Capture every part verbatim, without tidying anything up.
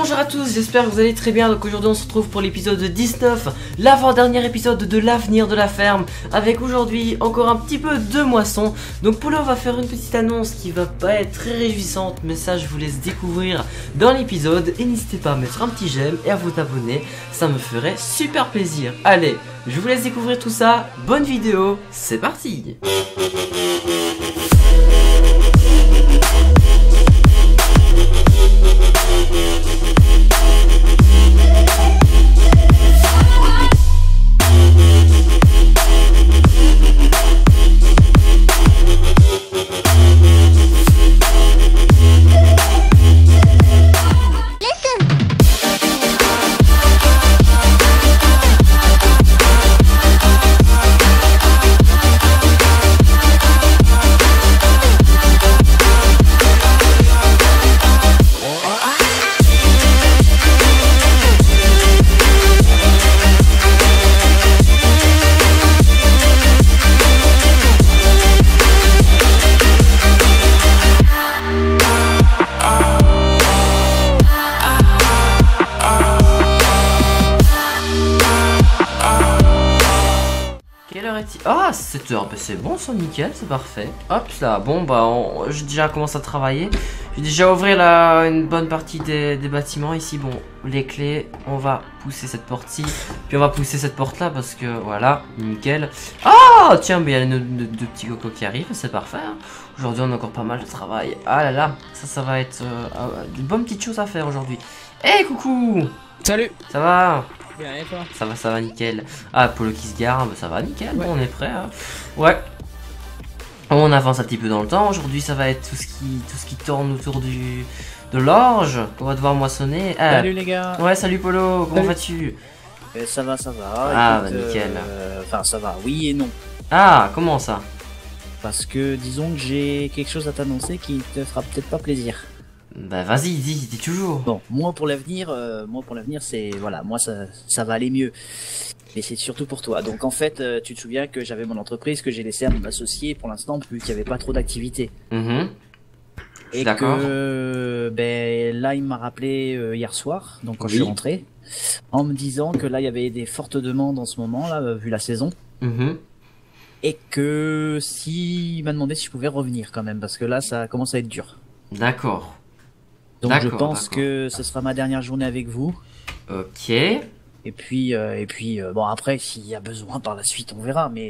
Bonjour à tous, j'espère que vous allez très bien. Donc aujourd'hui on se retrouve pour l'épisode dix-neuf, l'avant-dernier épisode de l'avenir de la ferme, avec aujourd'hui encore un petit peu de moisson. Donc pour là on va faire une petite annonce qui va pas être très réjouissante, mais ça je vous laisse découvrir dans l'épisode. Et n'hésitez pas à mettre un petit j'aime et à vous abonner, ça me ferait super plaisir. Allez, je vous laisse découvrir tout ça, bonne vidéo, c'est parti. Ah, sept heures, bah, c'est bon, ça, nickel, c'est parfait. Hop là, bon bah on... j'ai déjà commencé à travailler. J'ai déjà ouvert la... une bonne partie des... des bâtiments ici. Bon, les clés, on va pousser cette porte-ci, puis on va pousser cette porte-là parce que voilà, nickel. Ah tiens, mais il y a les deux petits cocos qui arrivent, c'est parfait. Hein. Aujourd'hui on a encore pas mal de travail. Ah là là, ça, ça va être euh, euh, de bonnes petites choses à faire aujourd'hui. Eh hey, coucou. Salut. Ça va? Bien, et toi? Ça va, ça va, nickel. Ah, Polo qui se gare, bah, ça va, nickel, ouais. Bon, on est prêt. Hein. Ouais. On avance un petit peu dans le temps. Aujourd'hui, ça va être tout ce qui, tout ce qui tourne autour du de l'orge qu'on va devoir moissonner. Ah. Salut les gars. Ouais, salut Polo, comment vas-tu? euh, Ça va, ça va. Ah, écoute, bah, nickel. Euh, enfin, ça va, oui et non. Ah, comment ça? Parce que disons que j'ai quelque chose à t'annoncer qui te fera peut-être pas plaisir. Bah vas-y, dis, dis toujours. Bon, moi pour l'avenir, euh, moi pour l'avenir, c'est voilà, moi ça, ça va aller mieux. Mais c'est surtout pour toi. Donc en fait, euh, tu te souviens que j'avais mon entreprise que j'ai laissé à mon associé pour l'instant, vu qu'il n'y avait pas trop d'activité. Mm-hmm. Et que ben là, il m'a rappelé euh, hier soir, donc quand oui. je suis rentré, en me disant que là, il y avait des fortes demandes en ce moment là, vu la saison. Mm-hmm. Et que si il m'a demandé si je pouvais revenir quand même, parce que là, ça commence à être dur. D'accord. Donc je pense que ce sera ma dernière journée avec vous. Ok. Et puis, euh, et puis euh, bon après, s'il y a besoin par la suite, on verra. Mais,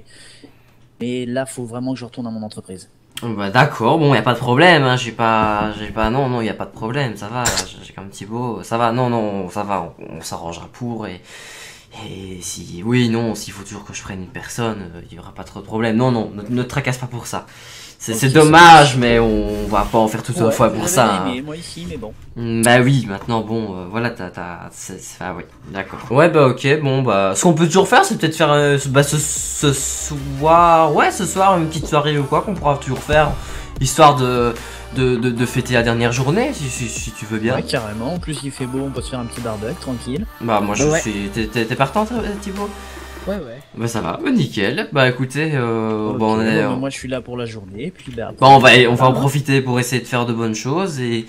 mais là, faut vraiment que je retourne à mon entreprise. Bah d'accord, bon, y a pas de problème. Hein, j'ai pas, j'ai pas, non, non, y a pas de problème. Ça va. J'ai qu'un petit beau. Ça va. Non, non, ça va. On, on s'arrangera pour et. Et si, oui, non, s'il faut toujours que je prenne une personne, il euh, y aura pas trop de problème. Non, non, ne, ne te tracasse pas pour ça. C'est okay, dommage, mais on va pas en faire toute une ouais, fois pour ça. Aimé, hein. Moi ici, mais bon. Bah oui, maintenant, bon, euh, voilà, t'as, t'as, ah oui, d'accord. Ouais, bah ok, bon, bah, ce qu'on peut toujours faire, c'est peut-être faire, euh, bah, ce, ce soir, ouais, ce soir, une petite soirée ou quoi, qu'on pourra toujours faire, histoire de, de, de, de fêter la dernière journée, si, si, si tu veux bien. Ouais, carrément. En plus, il fait beau, on peut se faire un petit barbecue, tranquille. Bah, moi, je ouais. suis, t'es partant, Thibaut? Ouais, ouais. Bah ça va, bah, nickel. Bah écoutez, euh, okay, bon, on est, bon, bah, moi je suis là pour la journée, puis bah, bah on va, on va en profiter pour essayer de faire de bonnes choses et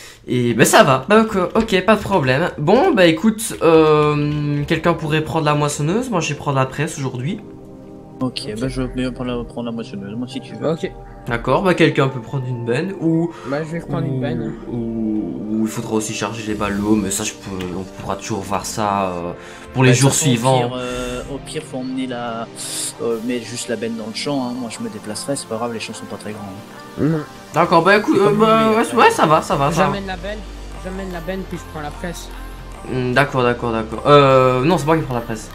et bah ça va. Bah ok, okay, pas de problème. Bon bah écoute, euh, quelqu'un pourrait prendre la moissonneuse. Moi je vais prendre la presse aujourd'hui. Ok, okay. Bah je vais prendre la, prendre la moissonneuse, moi si tu veux. Ok. D'accord, bah quelqu'un peut prendre une benne ou... Bah je vais prendre ou, une benne. Ou, ou il faudra aussi charger les ballots, mais ça je peux, on pourra toujours voir ça euh, pour les bah, jours suivants. Au pire, euh, au pire faut emmener la... Euh, mais juste la benne dans le champ, hein. Moi je me déplacerai, c'est pas grave, les champs sont pas très grands. Hein. Mmh. D'accord, bah écoute, euh, bah, ouais, ouais ça va, ça va. J'amène la benne, j'amène la benne puis je prends la presse. D'accord, d'accord, d'accord. Euh, non c'est moi qui prends la presse.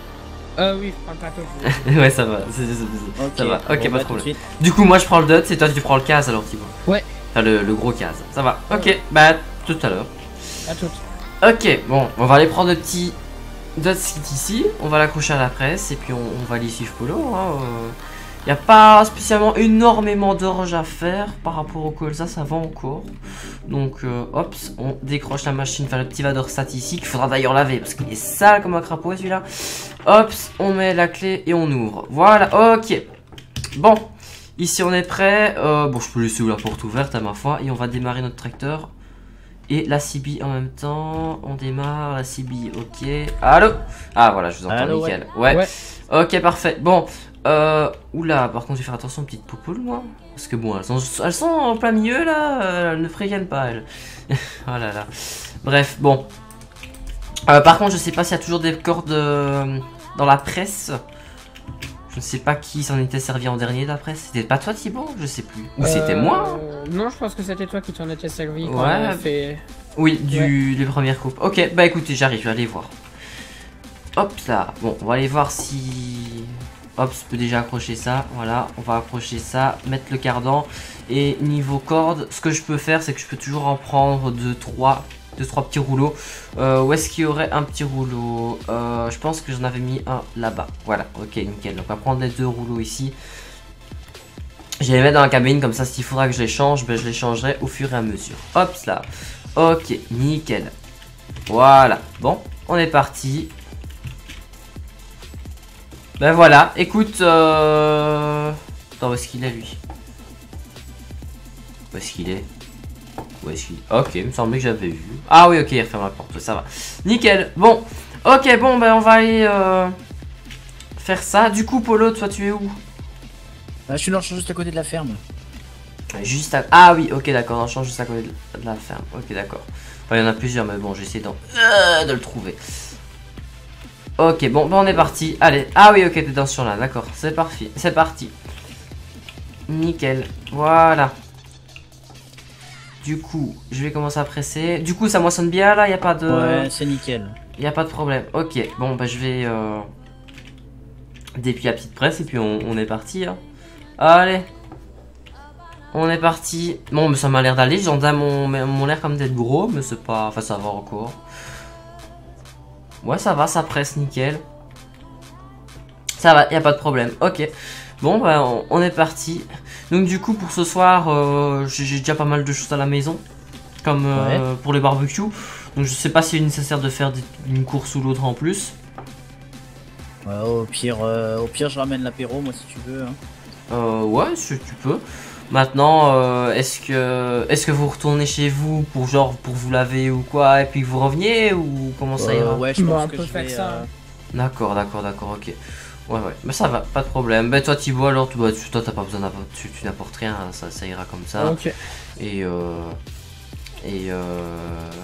Euh oui, je prends le plateau. Ouais ça va, c'est, c'est, c'est, okay. Ça va, ok, bon, pas de problème. Du coup moi je prends le dot, c'est toi tu prends le case alors Thibaut. Ouais. Enfin le, le gros case, ça va, ok, ouais. Bah tout à l'heure. À tout. Ok, bon, on va aller prendre le petit dot ici, on va l'accrocher à la presse et puis on, on va aller suivre Polo. Hein, euh... Il n'y a pas spécialement énormément d'orge à faire par rapport au colza, ça va encore. Donc euh, hop, on décroche la machine, enfin le petit vadorsat ici, qu'il faudra d'ailleurs laver parce qu'il est sale comme un crapaud celui-là. Hop, on met la clé et on ouvre. Voilà, ok. Bon, ici on est prêt. Euh, bon, je peux laisser la porte ouverte à ma foi et on va démarrer notre tracteur. et la C B en même temps. On démarre, la C B, ok. Allô? Ah voilà, je vous entends, Allô, nickel. Ouais. Ouais. Ok, parfait. Bon, euh, oula, par contre, je vais faire attention aux petites popoules, moi. Parce que bon, elles sont, elles sont en plein milieu, là. euh, Elles ne préviennent pas, elles. Oh là là. Bref, bon. Euh, par contre, je sais pas s'il y a toujours des cordes euh, dans la presse. Je ne sais pas qui s'en était servi en dernier de la presse. C'était pas toi, Thibaut? Je sais plus. Ou c'était moi? Euh, Non, je pense que c'était toi qui t'en étais servi quand Ouais. on avait fait. Oui, du, des premières coupes. Ok, bah écoutez, j'arrive, je vais aller voir. Hop là. Bon, on va aller voir si... Hop, je peux déjà accrocher ça. Voilà, on va accrocher ça, mettre le cardan. Et niveau corde, ce que je peux faire, c'est que je peux toujours en prendre deux, trois, deux, trois petits rouleaux. Euh, où est-ce qu'il y aurait un petit rouleau? euh, Je pense que j'en avais mis un là-bas. Voilà, ok, nickel. Donc on va prendre les deux rouleaux ici. Je vais les mettre dans la cabine, comme ça s'il faudra que je les change, ben, je les changerai au fur et à mesure. Hop là. Ok, nickel. Voilà. Bon, on est parti. Ben voilà, écoute, euh... Attends, où est-ce qu'il est, lui? Où est-ce qu'il est? Où est-ce qu'il est? Ok, il me semblait que j'avais vu. Ah oui, ok, il referme la porte, ça va. Nickel, bon. Ok, bon, ben on va aller euh... faire ça. Du coup, Polo, toi, tu es où? Ah, je suis dans le champ juste à côté de la ferme. Juste à... Ah oui, ok, d'accord, on change juste à côté de la ferme. Ok, d'accord. Enfin, il y en a plusieurs, mais bon, j'essaie d'en... Euh, de le trouver. Ok, bon, bon, on est parti. Allez, ah oui, ok, t'es dans ce champ-là, d'accord. C'est parti, c'est parti. Nickel, voilà. Du coup, je vais commencer à presser. Du coup, ça moissonne bien, là, y a pas de... Ouais, c'est nickel. Y a pas de problème. Ok, bon, bah, je vais... Euh... déplier la petite presse, et puis on, on est parti, hein. Allez. On est parti. Bon, mais ça m'a l'air d'aller. J'en ai mon, mon l'air comme d'être gros, mais c'est pas... Enfin, ça va encore. Ouais, ça va, ça presse nickel. Ça va, y a pas de problème. Ok. Bon, bah, on, on est parti. Donc, du coup, pour ce soir, euh, j'ai déjà pas mal de choses à la maison. Comme euh, Ouais. pour les barbecues. Donc, je sais pas s'il est nécessaire de faire des, une course ou l'autre en plus. Ouais, au pire, euh, au pire, je ramène l'apéro, moi, si tu veux. Hein. Euh, ouais, si tu peux. Maintenant, euh, est-ce que est-ce que vous retournez chez vous pour genre pour vous laver ou quoi et puis vous reveniez ou comment ça Euh, ira? ouais, je Bon, pense on que peut je faire vais. ça. euh, D'accord, d'accord, d'accord, ok. Ouais, ouais, mais ça va, pas de problème. Ben toi Thibaut alors, tu, bah, tu- toi t'as pas besoin d'apporter, tu, tu n'apportes rien, ça, ça ira comme ça. Ok. Et euh, et euh,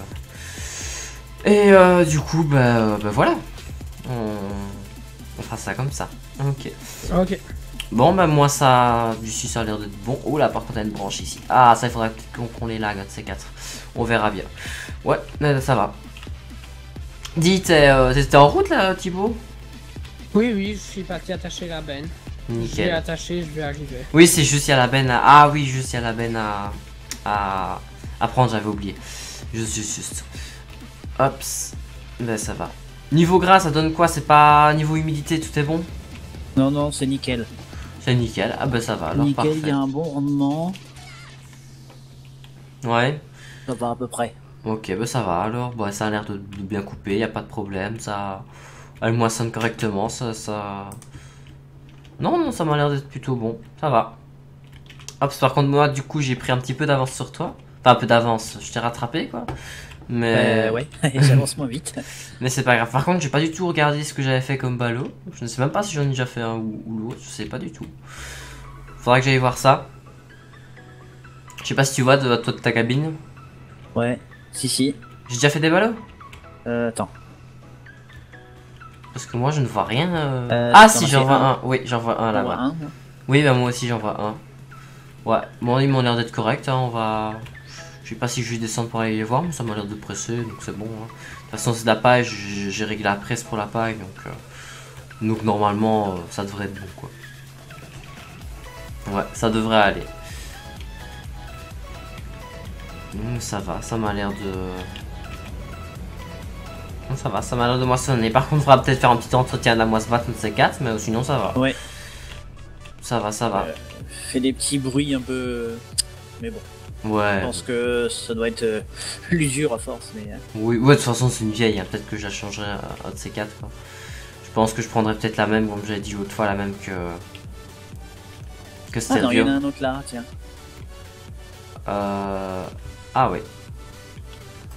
et euh, du coup, bah, bah voilà, on, on fera ça comme ça. Ok. Ok. Bon, bah moi ça, d'ici ça a l'air d'être bon. Oh là, par contre, il y a une branche ici. Ah, ça il faudra qu'on qu'on les lag, ces quatre. On verra bien. Ouais, mais ça va. Dis, t'es euh, t'étais en route là, Thibaut? Oui, oui, je suis parti attacher la benne. Je vais Nickel. attacher, je vais arriver. Oui, c'est juste il y a la benne à... Ah oui, juste il y a la benne à... à, à prendre, j'avais oublié. Juste, juste, juste. Hop. Ben ça va. Niveau gras, ça donne quoi? C'est pas... Niveau humidité, tout est bon? Non, non, c'est nickel. C'est nickel. Ah ben ça va, alors Nickel, il parfait. y a un bon rendement. Ouais. Ça va à peu près. Ok, ben ça va alors. Bon, ça a l'air de, de bien couper, y a pas de problème. Ça... Elle moissonne correctement, ça... ça... Non, non, ça m'a l'air d'être plutôt bon. Ça va. Hop, par contre, moi, du coup, j'ai pris un petit peu d'avance sur toi. Enfin, un peu d'avance. Je t'ai rattrapé, quoi. Mais... Euh, ouais, j'avance moins vite. Mais c'est pas grave. Par contre, j'ai pas du tout regardé ce que j'avais fait comme ballot. Je ne sais même pas si j'en ai déjà fait un ou, ou l'autre. Je sais pas du tout. Faudra que j'aille voir ça. Je sais pas si tu vois de, toi de ta cabine. Ouais, si, si. J'ai déjà fait des ballots? Euh, attends. Parce que moi, je ne vois rien. euh. Euh, ah, t'en si, as j'en fait vois un. un. Oui, j'en vois un T'en vois là-bas. un, moi. Oui, bah moi aussi, j'en vois un. Ouais, bon, ils m'ont l'air d'être corrects. Hein. On va. Je sais pas si je vais descendre pour aller les voir, mais ça m'a l'air de presser, donc c'est bon. Hein. De toute façon, c'est de la paille, j'ai j'ai réglé la presse pour la paille, donc, euh, donc normalement, euh, ça devrait être bon, quoi. Ouais, ça devrait aller. Hum, ça va, ça m'a l'air de... Hum, Ça va, ça m'a l'air de moissonner. Par contre, il faudra peut-être faire un petit entretien à la moisse batte de ces quatre, mais sinon ça va. Ouais. Ça va, ça va. Euh, fait des petits bruits un peu. Mais bon, Ouais. je pense que ça doit être euh, l'usure à force. Mais, euh, Oui, ouais, de toute façon, c'est une vieille. Hein. Peut-être que je la changerai à un de ces quatre. Quoi. Je pense que je prendrai peut-être la même, comme j'avais dit l'autre fois, la même que. que Ah non, il y Stelvio. en a un autre là, tiens. Euh... Ah, ouais.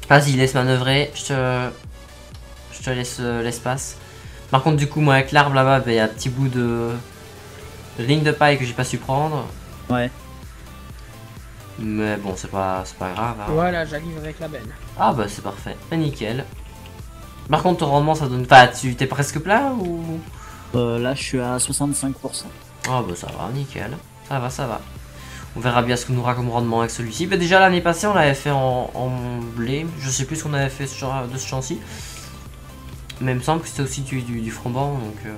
Vas-y, laisse manœuvrer. Je te, je te laisse euh, l'espace. Par contre, du coup, moi, avec l'arbre là-bas, il y a un petit bout de... de ligne de paille que j'ai pas su prendre. Ouais. Mais bon, c'est pas, c'est pas grave. Hein. Voilà, j'arrive avec la benne. Ah bah c'est parfait, bah, nickel. Par contre, ton rendement, ça donne... Enfin, tu t'es presque plat ou... Euh, là, je suis à soixante-cinq pour cent. Ah bah ça va, nickel. Ça va, ça va. On verra bien ce que nous aura comme rendement avec celui-ci. Bah déjà l'année passée, on l'avait fait en, en blé. Je sais plus ce qu'on avait fait ce genre- de ce champ-ci. Mais il me semble que c'était aussi du, du, du framboian, donc... Euh...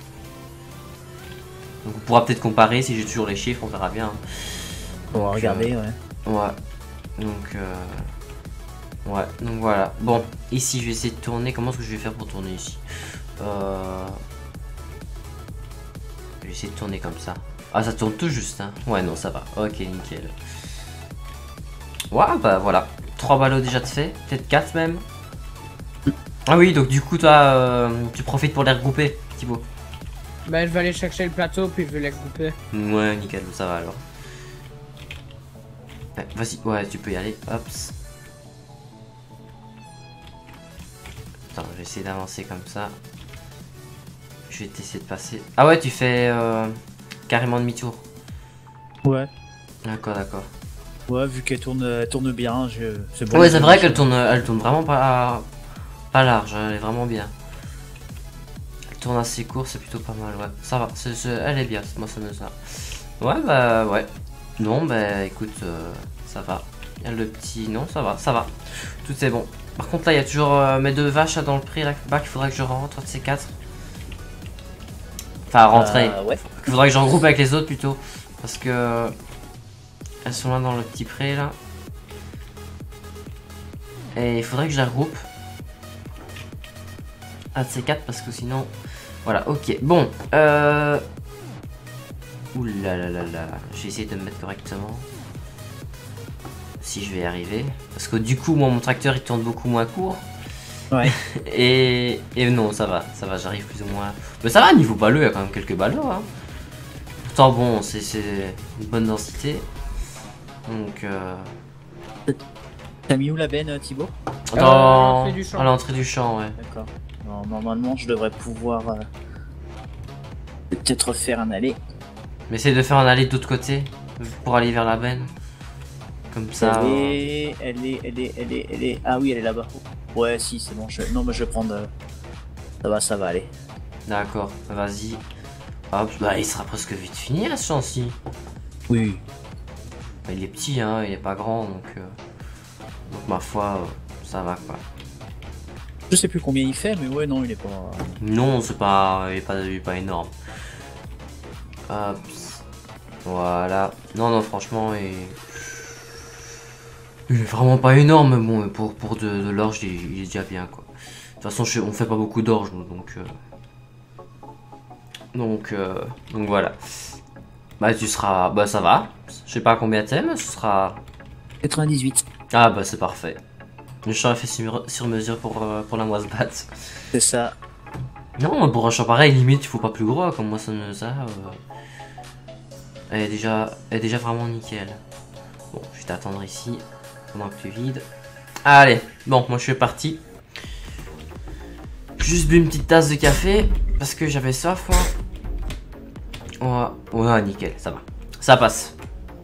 Donc on pourra peut-être comparer, si j'ai toujours les chiffres, on verra bien. On va Donc, regarder, euh, ouais. Ouais. Donc... Euh... Ouais, donc voilà. Bon, ici je vais essayer de tourner. Comment est-ce que je vais faire pour tourner ici? euh... Je vais essayer de tourner comme ça. Ah, ça tourne tout juste, hein. Ouais, non, ça va. Ok, nickel. Ouais, bah voilà. trois ballots déjà de fait. Peut-être quatre même. Ah oui, donc du coup, toi, euh, tu profites pour les regrouper, Thibaut. Bah, je vais aller chercher le plateau, puis je vais les regrouper. Ouais, nickel, ça va alors. Ouais, vas-y, ouais, tu peux y aller. Hop. Attends, je vais essayer d'avancer comme ça. Je vais essayer de passer. Ah ouais, tu fais euh, carrément demi-tour. Ouais. D'accord, d'accord. Ouais, vu qu'elle tourne, elle tourne bien, je... c'est bon. Ouais, c'est vrai qu'elle tourne, elle tourne vraiment pas, pas large, hein, elle est vraiment bien. Elle tourne assez court, c'est plutôt pas mal, ouais. Ça va, c'est, c'est, elle est bien, moi ça me ça. Ouais, bah ouais. Non, bah écoute, euh, ça va. Il y a le petit, non, ça va, ça va. Tout est bon. Par contre là, il y a toujours euh, mes deux vaches là, dans le prix là-bas qu'il faudrait que je rentre, de ces quatre. Enfin, rentrer. Euh, ouais. Il faudrait que j'en regroupe avec les autres plutôt. Parce que... Elles sont là dans le petit pré là. Et il faudrait que je la regroupe. Un de ces quatre parce que sinon... Voilà, ok. Bon. Euh... Ouh là là là là. Je vais essayer de me mettre correctement. Si je vais y arriver. Parce que du coup, moi, mon tracteur il tourne beaucoup moins court. Ouais. et, et non, ça va, ça va, j'arrive plus ou moins. Mais ça va, niveau ballot, il y a quand même quelques ballots. Hein. Pourtant, bon, c'est une bonne densité. Donc, euh... T'as mis où la benne, Thibaut? Dans... à l'entrée du champ. À l'entrée du champ, ouais. D'accord. Alors, normalement, je devrais pouvoir euh, peut-être faire un aller. Mais essaye de faire un aller de l'autre côté pour aller vers la benne. Comme ça. Elle est, elle est, elle est, elle est, elle est. Ah oui, elle est là-bas. Ouais, si, c'est bon. Je... Non, mais je vais prendre. euh, Ça va, ça va aller. D'accord, vas-y. Hop, bah il sera presque vite fini à ce champ-ci. Oui. Bah, il est petit, hein, il est pas grand, donc, euh... donc ma foi, euh, ça va quoi. Je sais plus combien il fait, mais ouais, non, il est pas. Non, c'est pas, il est pas, il est pas énorme. Hop, voilà. Non, non, franchement, il... il est vraiment pas énorme, mais bon, pour, pour de, de l'orge, il, il est déjà bien quoi. De toute façon, je, on fait pas beaucoup d'orge, donc, euh... donc, euh... donc voilà. Bah tu seras, bah ça va. Je sais pas combien t'aimes, ce sera. quatre-vingt-dix-huit. Ah bah c'est parfait. Le champ est fait sur, sur mesure pour, euh, pour la moisse batte. C'est ça. Non, pour un champ pareil, limite, il faut pas plus gros, comme moi ça me ça. Euh... Elle est déjà, elle est déjà vraiment nickel. Bon, je vais t'attendre ici pendant que tu vides. Allez, bon, moi je suis parti. Juste bu une petite tasse de café parce que j'avais soif, moi. Ouais, ouais, nickel, ça va. Ça passe.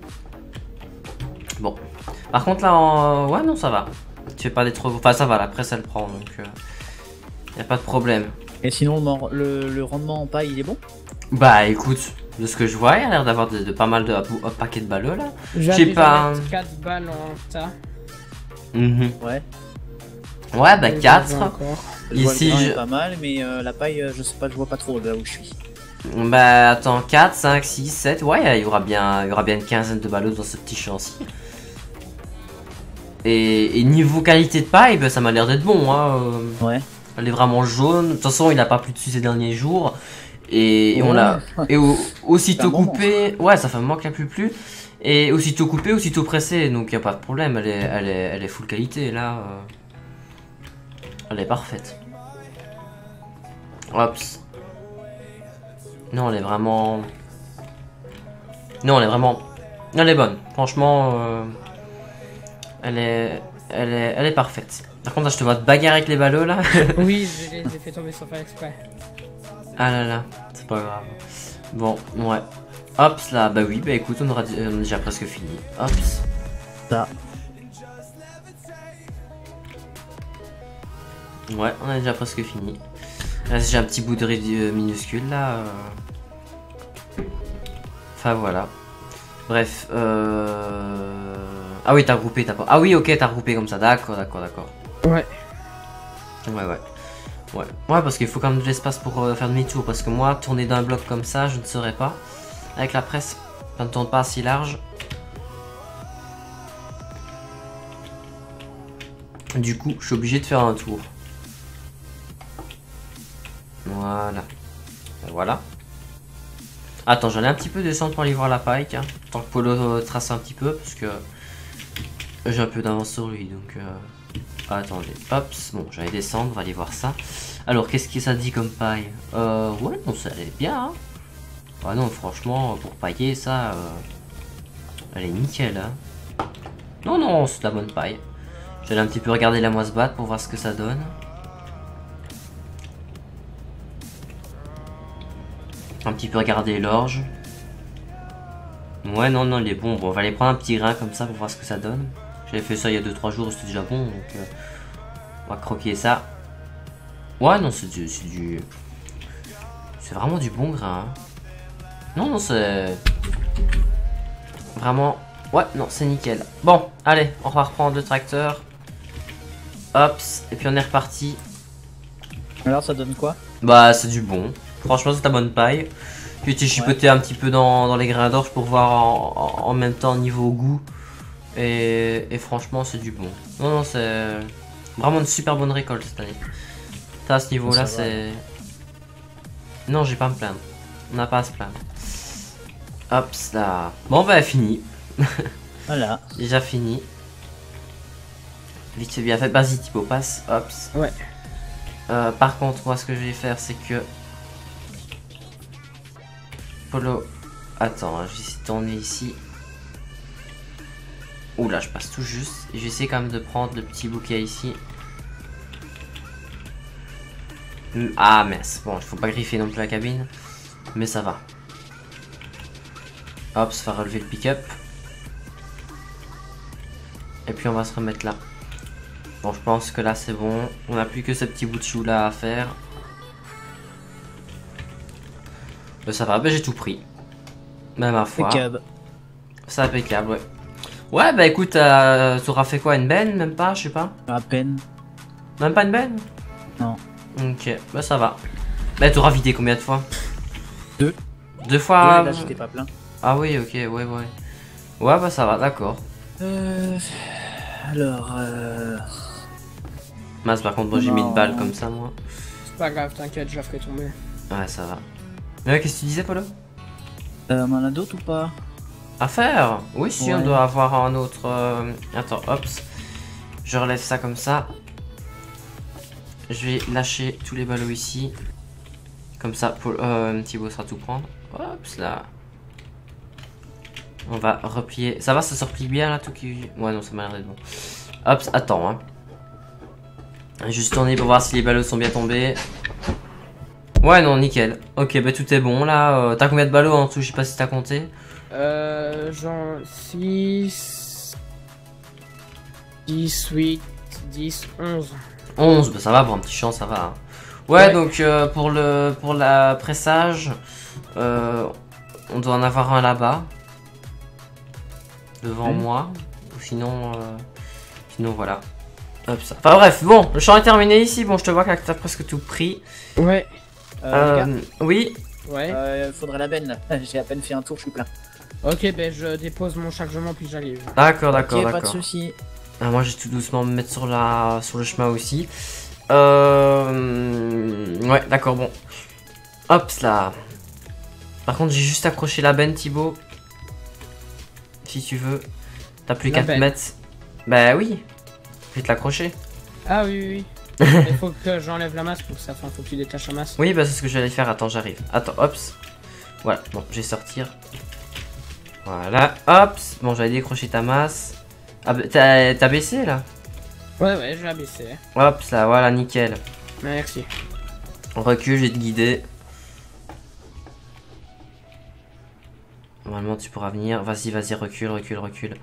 Bon. Par contre, là, en... ouais, non, ça va. Tu fais pas des trop. Enfin, ça va, la presse elle prend donc. Euh... Y a pas de problème. Et sinon, le, mor- le, le rendement en paille, il est bon? Bah, écoute, de ce que je vois, il y a l'air d'avoir de, de pas mal de, de paquets de ballots là. J'arrive pas- à mettre quatre balles en tas. Mhm. Ouais. Ouais, bah, Et quatre. j'en ai encore. Je vois Ici, le grain je- est pas mal, mais euh, la paille, euh, je sais pas, je vois pas trop là où je suis. Bah, attends, quatre, cinq, six, sept. Ouais, il y aura bien, il y aura bien une quinzaine de ballots dans ce petit champ-ci. Et, et niveau qualité de paille, bah, ça m'a l'air d'être bon. Hein. euh, Ouais. Elle est vraiment jaune. De toute façon, il a pas plu dessus ces derniers jours. Et, et on Ouais. l'a. Et au- aussitôt C'est un moment. coupé. Ouais, ça fait un moment qu'il a plus plu. Et aussitôt coupé, aussitôt pressé. Donc il y a pas de problème. Elle est, elle est, elle est full qualité là. euh, Elle est parfaite. Hop. Non, elle est vraiment. Non, elle est vraiment. Elle est bonne. Franchement, euh, elle est, elle est, elle est parfaite. Par contre, là, je te vois te bagarrer avec les ballots là. Oui, je les ai fait tomber sans faire exprès. Ah là là, c'est pas grave. Bon, ouais. Hop là, bah oui, bah écoute, on aura on a déjà presque fini. Hop. Ça. Ouais, on a déjà presque fini. Là, j'ai un petit bout de riz euh, minuscule là. euh. Enfin voilà. Bref. Euh... Ah oui, t'as regroupé, t'as pas. Ah oui, ok, t'as regroupé comme ça. D'accord, d'accord, d'accord. Ouais. Ouais, ouais. Ouais, ouais, parce qu'il faut quand même de l'espace pour euh, faire demi-tour. Parce que moi, tourner d'un bloc comme ça, je ne saurais pas. Avec la presse, ça ne tourne pas si large. Du coup, je suis obligé de faire un tour. Voilà. Et voilà. Attends, j'allais un petit peu descendre pour aller voir la paille. Hein. Tant que Polo euh, trace un petit peu. Parce que j'ai un peu d'avance sur lui. Donc, euh... attendez. Hop. Bon, j'allais descendre. On va aller voir ça. Alors, qu'est-ce que ça dit comme paille? Euh, ouais, non, ça allait bien. Hein. Ah non, franchement, pour pailler ça, euh, elle est nickel. Hein. Non, non, c'est de la bonne paille. J'allais un petit peu regarder la moisse batte pour voir ce que ça donne. Un petit peu regarder l'orge. Ouais, non, non, il est bon. Bon, on va aller prendre un petit grain comme ça pour voir ce que ça donne. J'avais fait ça il y a deux trois jours, c'était déjà bon. Donc, euh, on va croquer ça. Ouais, non, c'est du... C'est du... C'est vraiment du bon grain. Hein. Non, non, c'est... Vraiment... Ouais, non, c'est nickel. Bon, allez, on va reprendre le tracteur. Hop, et puis on est reparti. Alors, ça donne quoi? Bah, c'est du bon. Franchement, c'est ta bonne paille. Puis tu chipoté un petit peu dans, dans les grains d'orge pour voir en, en, en même temps niveau goût. Et, et franchement, c'est du bon. Non, non, c'est vraiment une super bonne récolte cette année. À ce niveau-là, c'est... Non, j'ai pas à me plaindre. On n'a pas à se plaindre. Hop, là. Bon, bah, fini. Voilà. Déjà fini. Vite fait, bien fait. Vas-y, Thibaut, passe. Hop. Ouais. Euh, par contre, moi, ce que je vais faire, c'est que... Polo... Attends, hein, je vais essayer de tourner ici. Oula, je passe tout juste. Et je vais essayer quand même de prendre le petit bouquet ici. Ah, mince. Bon, il faut pas griffer non plus la cabine. Mais ça va. Hop, ça va relever le pick-up. Et puis on va se remettre là. Bon, je pense que là c'est bon. On n'a plus que ce petit bout de chou là à faire. Ben, ça va, ben, j'ai tout pris. Même ma foi. Impeccable. C'est impeccable, ouais. Ouais, bah écoute, euh, t'auras fait quoi? Une benne? Même pas, je sais pas. À peine. Même pas une benne? Non. Ok, bah ça va. Bah t'auras vidé combien de fois? Deux. Deux fois? Oui, là j'étais pas plein. Ah oui, ok, ouais, ouais. Ouais, bah ça va, d'accord. Euh... Alors... Euh... Mince, par contre, moi j'ai mis une balle comme ça, moi. C'est pas grave, t'inquiète, je la ferai tomber. Ouais, ça va. Mais ouais, qu'est-ce que tu disais, Polo? Euh, on en a d'autres ou pas? À faire? Oui, si, Ouais. on doit avoir un autre... euh, Attends, hop. Je relève ça comme ça. Je vais lâcher tous les ballots ici. Comme ça, Paul... euh, Thibaut sera tout prendre. Hop, là. On va replier. Ça va, ça se replie bien là, tout qui... Ouais, non, ça m'a l'air d'être bon. Hop, attends, hein. Juste tourner pour voir si les ballots sont bien tombés. Ouais, non, nickel. Ok, bah tout est bon là. Euh, t'as combien de ballots en tout? Je sais pas si t'as compté. Euh, genre six, dix, huit, dix, onze. onze, bah ça va, pour un petit champ, ça va. Hein. Ouais, Ouais. donc euh, pour le pour la pressage, euh, on doit en avoir un là-bas. Devant Ouais. moi. Ou sinon, euh, sinon voilà. Hop, ça. Enfin bref, bon, le champ est terminé ici. Bon, je te vois que t'as presque tout pris. Ouais. Euh, les gars, Euh, oui. Ouais. euh, faudrait la benne là. J'ai à peine fait un tour, je suis plein. Ok, ben je dépose mon chargement puis j'arrive. D'accord, d'accord, Ok, pas de d'accord. soucis. Ah, moi, j'ai tout doucement me mettre sur la sur le chemin aussi. Euh, ouais, d'accord, bon. Hop là. Par contre, j'ai juste accroché la benne, Thibaut. Si tu veux. T'as plus La qu'à te benne. mettre. Bah oui. Je vais te l'accrocher. Ah oui, oui, oui. Il faut que j'enlève la masse pour ça. Enfin, faut que tu détaches la masse. Oui, bah c'est ce que j'allais faire. Attends, j'arrive. Attends, hop. Voilà, bon, je vais sortir. Voilà, hop. Bon, j'allais décrocher ta masse. Ah, bah, t'as t'as baissé là? Ouais, ouais, je vais abaisser. Hop là, voilà, nickel. Merci. On recule, je vais te guider. Normalement, tu pourras venir. Vas-y, vas-y, recule, recule, recule.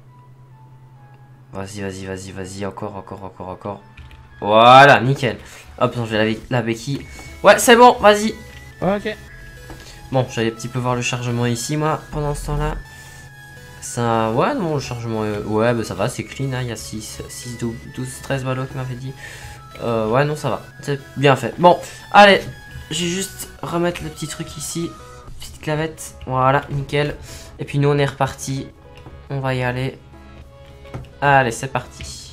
Vas-y, vas-y, vas-y, vas-y. Encore, encore, encore, encore. Voilà, nickel. Hop, non, je vais la, la béquille. Ouais, c'est bon, vas-y. Ok. Bon, j'allais un petit peu voir le chargement ici, moi, pendant ce temps-là. Ça, ouais, non, le chargement, euh, ouais, bah ça va, c'est clean, hein. Il y a six, six, douze, treize ballots qui m'avait dit. Euh, ouais, non, ça va, c'est bien fait. Bon, allez, je vais juste remettre le petit truc ici. Petite clavette, voilà, nickel. Et puis nous, on est reparti. On va y aller. Allez, c'est parti.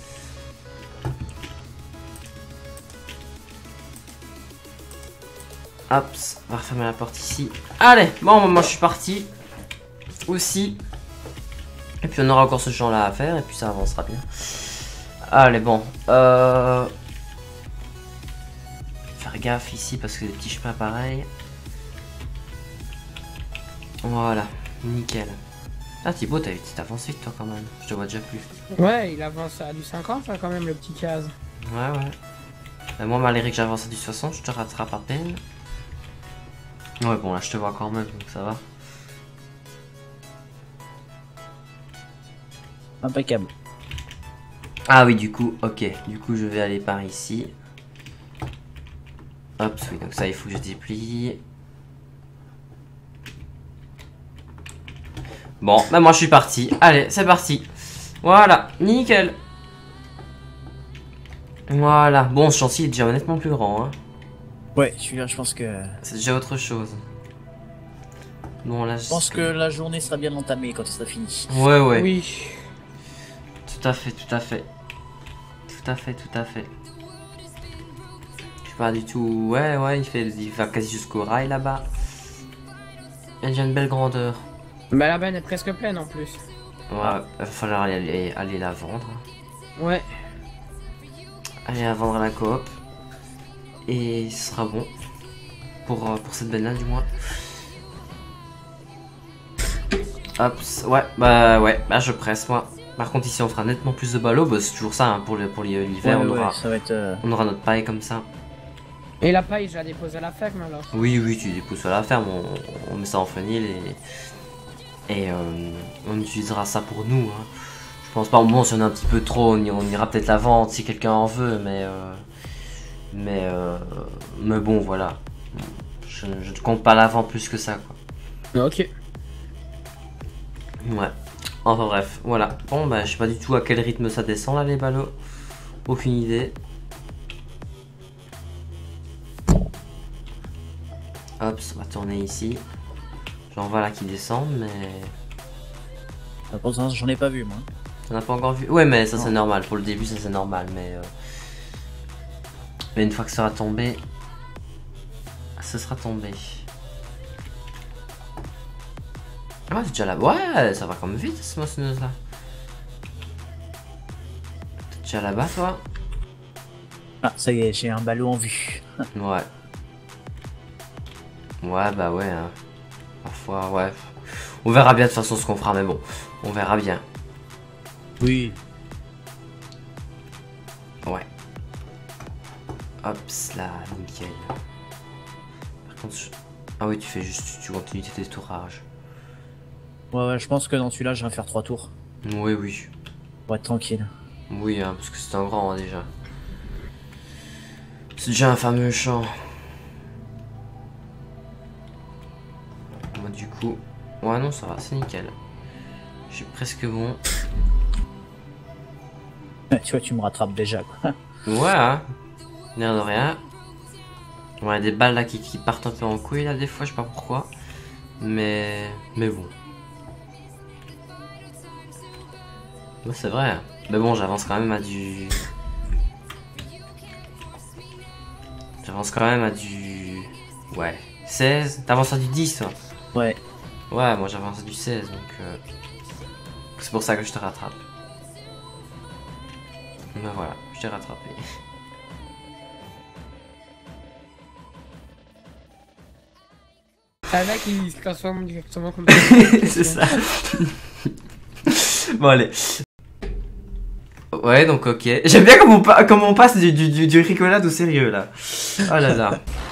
Hop, on va refermer la porte ici. Allez, bon, moi je suis parti. Aussi. Et puis on aura encore ce champ là à faire. Et puis ça avancera bien. Allez, bon. Euh... Faire gaffe ici parce que des petits chemins pareils. Voilà, nickel. Ah Thibaut, t'as avancé vite toi quand même. Je te vois déjà plus. Ouais, il avance à du cinquante là quand même le petit case. Ouais, ouais. Mais moi malgré que j'avance à du soixante, je te rattrape à peine. Ouais, bon là je te vois quand même, donc ça va. Impeccable. Ah oui, du coup, ok. Du coup, je vais aller par ici. Hop, oui, donc ça, il faut que je déplie. Bon, bah moi, je suis parti. Allez, c'est parti. Voilà, nickel. Voilà. Bon, ce chantier est déjà honnêtement plus grand, hein. Ouais, celui-là, je pense que... C'est déjà autre chose. Bon, là, Je pense que la journée sera bien entamée quand il sera fini. Ouais, ouais. Oui. Tout à fait, tout à fait. Tout à fait, tout à fait. Je sais pas du tout. Ouais, ouais, il, fait... il va quasi jusqu'au rail là-bas. Il y a déjà une belle grandeur. Bah la benne est presque pleine en plus. Ouais, il va falloir aller, aller la vendre. Ouais. Aller la vendre à la coop. Et ce sera bon. Pour, euh, pour cette benne là du moins. Hop, ouais, bah ouais, bah je presse moi. Par contre ici on fera nettement plus de ballots, bah, c'est toujours ça hein, pour l'hiver, pour l'hiver Ouais, on, ouais, aura, ça va être, euh... on aura notre paille comme ça. Et la paille, je la dépose à la ferme alors. Oui, oui, tu déposes à la ferme, on, on met ça en fenil et, et euh, on utilisera ça pour nous. Hein. Je pense pas, au moment si on est un petit peu trop, on, on ira peut-être la vendre si quelqu'un en veut, mais euh, mais, euh, mais bon voilà. Je, je ne compte pas la vendre plus que ça quoi. Ok. Ouais. Enfin bref, voilà. Bon bah je sais pas du tout à quel rythme ça descend là les ballots. Aucune idée. Hop, ça va tourner ici. J'en vois là qui descendent mais... Pour l'instant, j'en ai pas vu moi. On n'a pas encore vu. Ouais mais ça Non. c'est normal. Pour le début ça c'est normal mais... Euh... Mais une fois que ça sera tombé... Ce sera tombé. Ah c'est déjà là. Ouais ça va comme vite ce moissonneuse là. T'es déjà là-bas toi? Ah, ça y est, j'ai un ballot en vue. Ouais. Ouais, bah ouais. Hein. Parfois, ouais. On verra bien de toute façon ce qu'on fera, mais bon. On verra bien. Oui. Ouais. Hop, là, nickel. Par contre, je... ah oui, tu fais juste, tu continues tes tourages. Ouais, ouais, je pense que dans celui-là, je vais faire trois tours. Oui, oui. Pour être tranquille. Oui, hein, parce que c'est un grand hein, déjà. C'est déjà un fameux champ. Moi, du coup... Ouais, non, ça va, c'est nickel. Je suis presque bon. Tu vois, tu me rattrapes déjà, quoi. Ouais, hein. L'air de rien. Ouais, des balles là qui, qui partent un peu en couille là, des fois, je sais pas pourquoi. Mais... Mais bon. Ouais, c'est vrai. Mais bon, j'avance quand même à du... J'avance quand même à du... Ouais. seize. T'avances à du dix, toi? Ouais. Ouais, moi j'avance à du seize, donc... Euh... C'est pour ça que je te rattrape. Ben voilà, je t'ai rattrapé. Ah là qui se transforme directement comme ça. C'est ça. Bon allez. ouais, donc ok. J'aime bien comment on, pa- comment on passe du, du, du, du rigolade au sérieux là. Oh là là.